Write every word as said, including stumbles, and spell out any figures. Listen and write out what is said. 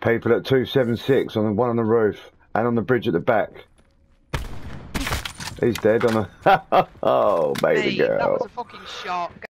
People at two seven six on the one on the roof and on the bridge at the back. He's dead on the. Oh, baby Mate, girl. that was a fucking shot.